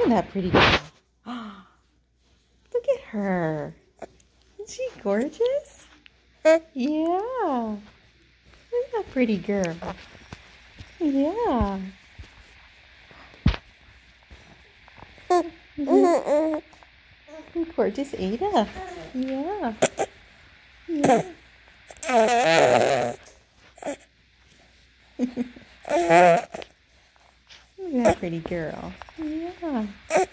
Isn't that pretty girl? Look at her. Isn't she gorgeous? Yeah. Look at that pretty girl. Yeah. Yeah. Gorgeous Ada. Yeah. Yeah. Look at that pretty girl. Yeah.